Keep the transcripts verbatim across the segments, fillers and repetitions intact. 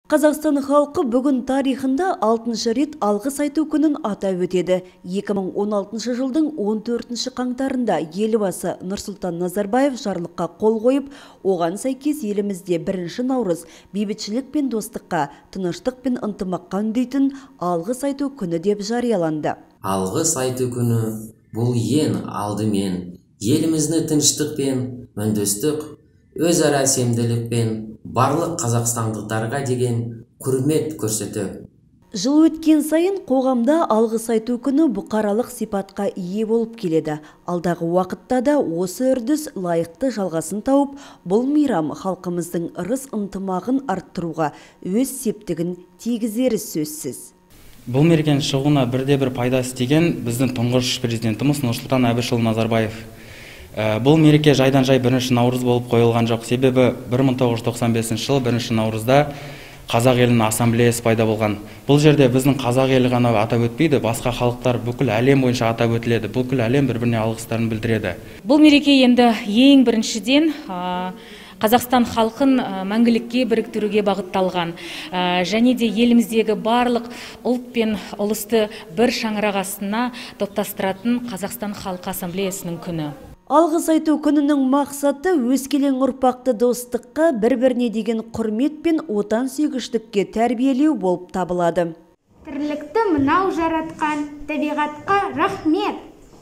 Қазақстан халқы бүгін тарихында алтыншы рет алғыс айту күнін атап өтеді. екі мың он алтыншы жылдың он төртінші қаңтарында елбасы Нұрсұлтан Назарбаев жарлыққа қол қойып, оған сәйкес елімізде бірінші наурыз бейбітшілік пен достыққа, тыныштық пен ынтымаққа үндейтін алғыс айту күні деп жарияланды. Алғыс айту күні бұл ең алдымен елімізді тыныштық пен үндестік, өзара сенімділік пен барлық қазақстандықтарға деген құрмет көрсету. Жыл өткен сайын қоғамда алғыс айту күні бұқаралық сипатқа ие болып келеді. Алдағы уақытта да осы үрдіс лайықты жалғасын тауып, бұл мейрам халқымыздың ырыс ынтымағын арттыруға өз септігін тигізері сөзсіз. Бұл мерекенің шығуына бірде-бір пайдасы тиген біздің тұңғыш президентіміз Нұрсұлтан Әбішұлы Назарбаев. Бұл мереке жайдан жай бірінші наурыз болып қойылған жоқ. Себебі бір мың тоғыз жүз тоқсан бесінші жылы бірінші наурызда қазақ елінің ассамблеясы пайда болған. Бұл жерде біздің қазақ елі ғана атап өтпейді, басқа халықтар бүкіл әлем бойынша атап өтіледі. Бүкіл әлем бір-біріне алғыстарын білдіреді. Бұл мереке енді ең біріншіден Қазақстан халқын мәңгілікке біріктіруге бағытталған, және де еліміздегі барлық ұлт пен ұлысты бір шаңырақ астына топтастыратын Қазақстан халқы ассамблеясының күні. Алғыс айту күнінің мақсаты өскелең ұрпақты достыққа, бір-біріне деген құрмет пен отан сүйгіштікке тәрбиелеу болып табылады. Тірлікті мынау жаратқан табиғатқа рахмет.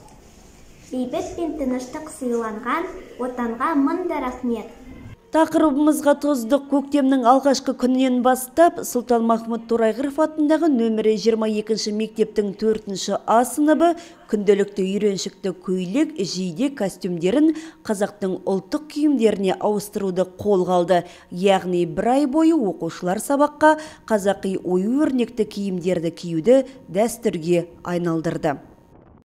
Бейбіт пен тыныштық сыйланған отанға мыңда рахмет. Тақырыбымызға тоздық. Көктемнің алғашқы күнінен бастап Сұлтанмахмұт Торайғыров атындағы нөмірі жиырма екінші мектептің төртінші А сыныбы күнделікті үйреншікті көйлек, жейде костюмдерін қазақтың ұлттық киімдеріне ауыстыруды қолға алды. Яғни бір ай бойы оқушылар сабаққа қазақи ою-өрнекті киімдерді киюді дәстүрге айналдырды.